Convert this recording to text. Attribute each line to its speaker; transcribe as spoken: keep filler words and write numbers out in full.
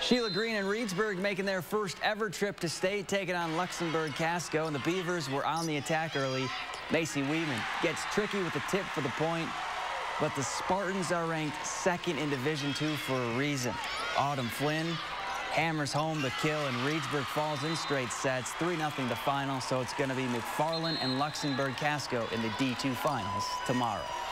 Speaker 1: Sheila Green and Reedsburg making their first ever trip to state, taking on Luxembourg Casco, and the Beavers were on the attack early. Macy Weeman gets tricky with the tip for the point, but the Spartans are ranked second in Division two for a reason. Autumn Flynn hammers home the kill, and Reedsburg falls in straight sets, three nothing the final, so it's going to be McFarland and Luxembourg Casco in the D two finals tomorrow.